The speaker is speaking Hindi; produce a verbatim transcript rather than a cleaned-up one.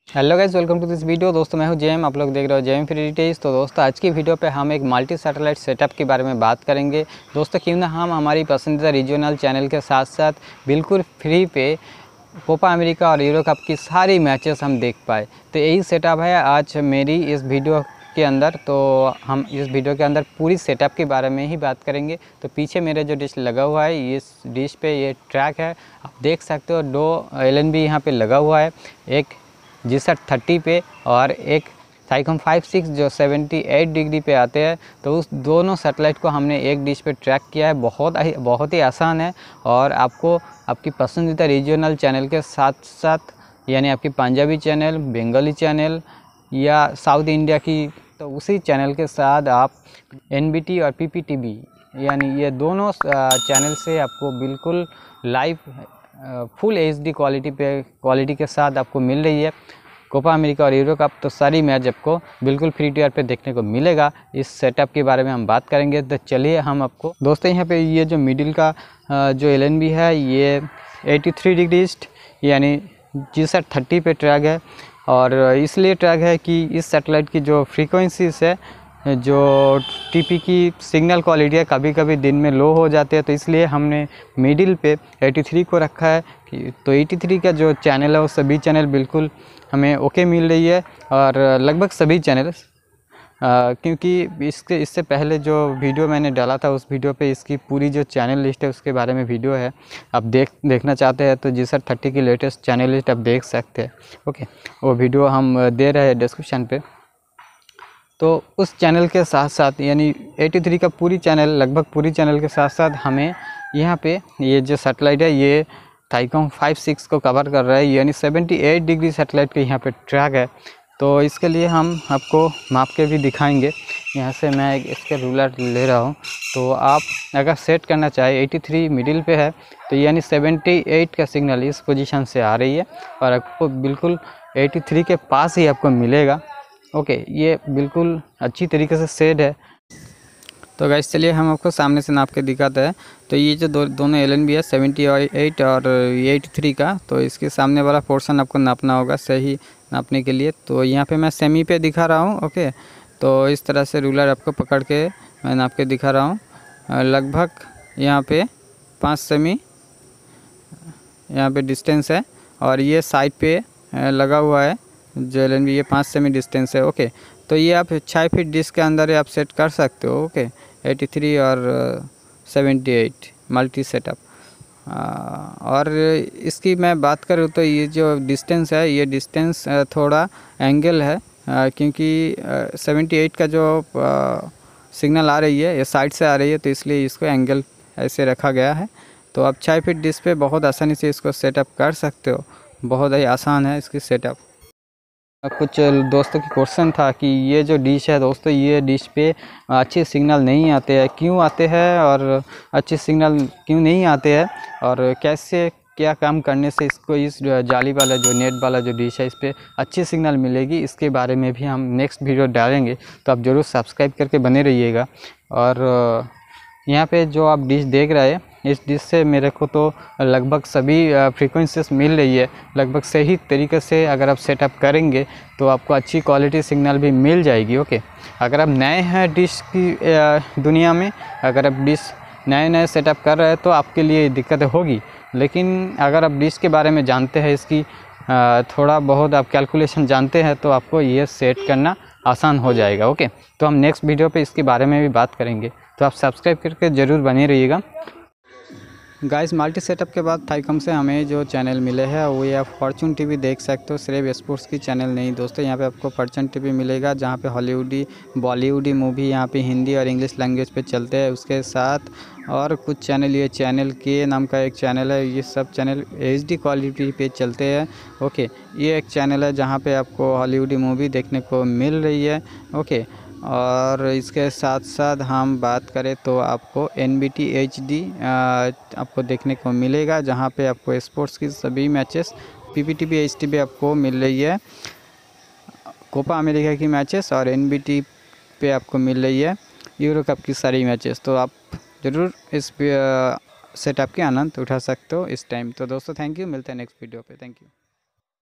Hello guys, welcome to this video. दोस्तों मैं हूं जेएम, आप लोग देख रहे हो जेएम फ्री डिटेल्स। तो दोस्तों आज की वीडियो पे हम एक मल्टी सैटेलाइट सेटअप के बारे में बात करेंगे। दोस्तों क्यों ना हम हमारी पसंदीदा रीजनल चैनल के साथ साथ बिल्कुल फ्री पे कोपा अमेरिका और यूरो कप की सारी मैचेस हम देख पाए। तो यही सेटअप है आज मेरी इस वीडियो के अंदर। तो हम इस वीडियो के अंदर पूरी सेटअप के बारे में ही बात करेंगे। तो पीछे मेरे जो डिश लगा हुआ है, इस डिश पे ये ट्रैक है, आप देख सकते हो। दो एल एन बी यहाँ पे लगा हुआ है, एक जी सैट थर्टी पे और एक थाईकॉम फाइव सिक्स जो सेवेंटी एट डिग्री पे आते हैं। तो उस दोनों सैटेलाइट को हमने एक डिश पे ट्रैक किया है। बहुत ही बहुत ही आसान है और आपको आपकी पसंदीदा रीजनल चैनल के साथ साथ यानी आपकी पंजाबी चैनल, बंगाली चैनल या साउथ इंडिया की, तो उसी चैनल के साथ आप एन बी टी और पी पी टी वी यानी ये दोनों चैनल से आपको बिल्कुल live full H D quality पे क्वालिटी के साथ आपको मिल रही है कोपा अमेरिका और यूरो कप। तो सारी मैच आपको बिल्कुल फ्री टी आर पे देखने को मिलेगा। इस सेटअप के बारे में हम बात करेंगे। तो चलिए हम आपको दोस्तों यहाँ पे ये जो मिडिल का जो एल एन बी है, ये एटी थ्री डिग्री ईस्ट यानी जी सैट थर्टी पे ट्रैक है। और इसलिए ट्रैक है कि इस सैटेलाइट की जो फ्रीक्वेंसीज है, जो टीपी की सिग्नल क्वालिटी है, कभी कभी दिन में लो हो जाते हैं। तो इसलिए हमने मिडिल पे एटी थ्री को रखा है कि तो एटी थ्री का जो चैनल है वो सभी चैनल बिल्कुल हमें ओके मिल रही है। और लगभग सभी चैनल, क्योंकि इसके इससे पहले जो वीडियो मैंने डाला था उस वीडियो पे इसकी पूरी जो चैनल लिस्ट है उसके बारे में वीडियो है। आप देख देखना चाहते हैं तो जी सैट थर्टी की लेटेस्ट चैनल लिस्ट आप देख सकते हैं। ओके, वो वीडियो हम दे रहे हैं डिस्क्रिप्शन पे। तो उस चैनल के साथ साथ यानी एटी थ्री का पूरी चैनल, लगभग पूरी चैनल के साथ साथ हमें यहाँ पे ये जो सैटेलाइट है ये थाईकॉम फाइव सिक्स को कवर कर रहा है, यानी सेवेंटी एट डिग्री सैटेलाइट के यहाँ पे ट्रैक है। तो इसके लिए हम आपको माप के भी दिखाएंगे। यहाँ से मैं एक इसके रूलर ले रहा हूँ। तो आप अगर सेट करना चाहे एटी थ्री मिडिल पे है तो यानी सेवेंटी एट का सिग्नल इस पोजीशन से आ रही है और आपको बिल्कुल एटी थ्री के पास ही आपको मिलेगा। ओके okay, ये बिल्कुल अच्छी तरीके से सेट है। तो गाइस चलिए हम आपको सामने से नाप के दिखाते हैं। तो ये जो दो दोनों एल एन बी है सेवेंटी एट और एटी थ्री का, तो इसके सामने वाला पोर्शन आपको नापना होगा सही नापने के लिए। तो यहाँ पे मैं सेमी पे दिखा रहा हूँ। ओके, तो इस तरह से रूलर आपको पकड़ के मैं नाप के दिखा रहा हूँ। लगभग यहाँ पे पाँच सेमी यहाँ पे डिस्टेंस है और ये साइड पे लगा हुआ है जो एल एन बी, ये पाँच सेमी डिस्टेंस है। ओके, तो ये आप छः फीट डिस्क के अंदर आप सेट कर सकते हो। ओके, एटी थ्री और सेवेंटी एट मल्टी सेटअप। और इसकी मैं बात करूँ तो ये जो डिस्टेंस है, ये डिस्टेंस थोड़ा एंगल है, आ, क्योंकि सेवेंटी एट का जो आ, सिग्नल आ रही है ये साइड से आ रही है, तो इसलिए इसको एंगल ऐसे रखा गया है। तो आप छः फीट डिस्क पे बहुत आसानी से इसको सेटअप कर सकते हो। बहुत ही आसान है इसकी सेटअप। कुछ दोस्तों की क्वेश्चन था कि ये जो डिश है दोस्तों, ये डिश पे अच्छे सिग्नल नहीं आते हैं, क्यों आते हैं और अच्छे सिग्नल क्यों नहीं आते हैं और कैसे क्या काम करने से इसको इस जाली वाला जो नेट वाला जो डिश है इस पर अच्छी सिग्नल मिलेगी, इसके बारे में भी हम नेक्स्ट वीडियो डालेंगे। तो आप ज़रूर सब्सक्राइब करके बने रहिएगा। और यहाँ पे जो आप डिश देख रहे हैं, इस डिश से मेरे को तो लगभग सभी फ्रीक्वेंसीज मिल रही है। लगभग सही तरीके से अगर आप सेटअप करेंगे तो आपको अच्छी क्वालिटी सिग्नल भी मिल जाएगी। ओके, अगर आप नए हैं डिश की दुनिया में, अगर आप डिश नए नए सेटअप कर रहे हैं तो आपके लिए दिक्कत होगी। लेकिन अगर आप डिश के बारे में जानते हैं, इसकी थोड़ा बहुत आप कैलकुलेशन जानते हैं, तो आपको ये सेट करना आसान हो जाएगा। ओके, तो हम नेक्स्ट वीडियो पे इसके बारे में भी बात करेंगे। तो आप सब्सक्राइब करके ज़रूर बने रहिएगा। गाइस मल्टी सेटअप के बाद थाईकॉम से हमें जो चैनल मिले हैं वो ये आप फॉर्चून टीवी देख सकते हो, सिर्फ स्पोर्ट्स की चैनल नहीं दोस्तों। यहाँ पे आपको फॉर्चून टीवी मिलेगा जहाँ पे हॉलीवुडी बॉलीवुडी मूवी यहाँ पे हिंदी और इंग्लिश लैंग्वेज पे चलते हैं। उसके साथ और कुछ चैनल, ये चैनल के नाम का एक चैनल है, ये सब चैनल एच डी क्वालिटी पे चलते हैं। ओके, ये एक चैनल है जहाँ पे आपको हॉलीवुडी मूवी देखने को मिल रही है। ओके, और इसके साथ साथ हम बात करें तो आपको N B T H D आपको देखने को मिलेगा, जहाँ पे आपको स्पोर्ट्स की सभी matches, P P T V H D भी आपको मिल रही है, कोपा अमेरिका की मैचेस, और एन बी टी पे आपको मिल रही है यूरो कप की सारी मैचेस। तो आप ज़रूर इस सेटअप के आनंद उठा सकते हो इस टाइम। तो दोस्तों थैंक यू, मिलते हैं नेक्स्ट वीडियो पे। Thank you.